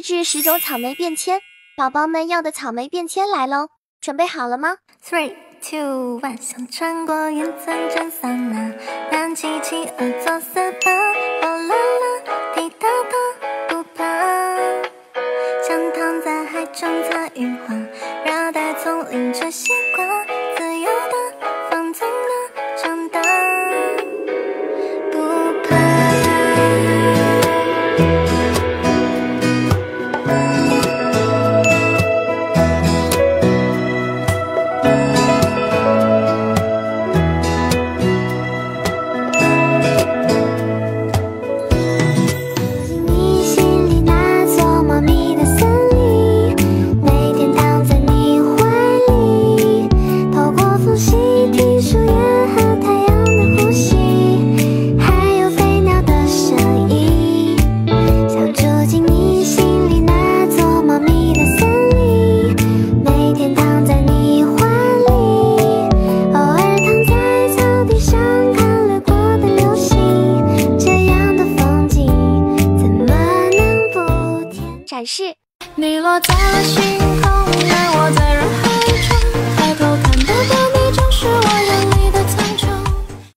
自制10种草莓便签，宝宝们要的草莓便签来喽，准备好了吗 ？3、2、1，想穿过云层蒸桑拿，燃起企鹅做 SPA， 啦啦啦，滴答答，不怕。想躺在海中采羽花，热带丛林吃西瓜，自由的放纵的长大，不怕。 展示。 你落在了心